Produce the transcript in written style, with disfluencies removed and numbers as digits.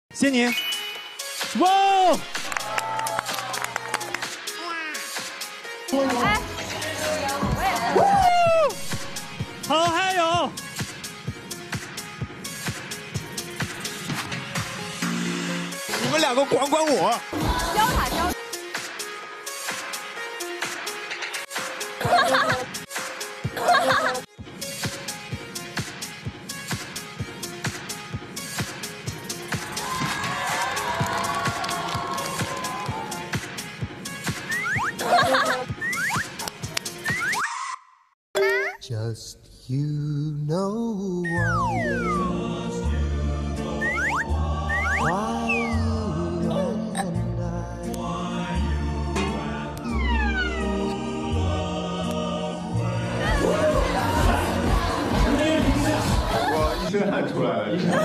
谢你。哇！ 哎， 好嗨哟！ 你们两个管管我。 教他教。 Just you know why you and I. 我一身汗出来了，一身汗。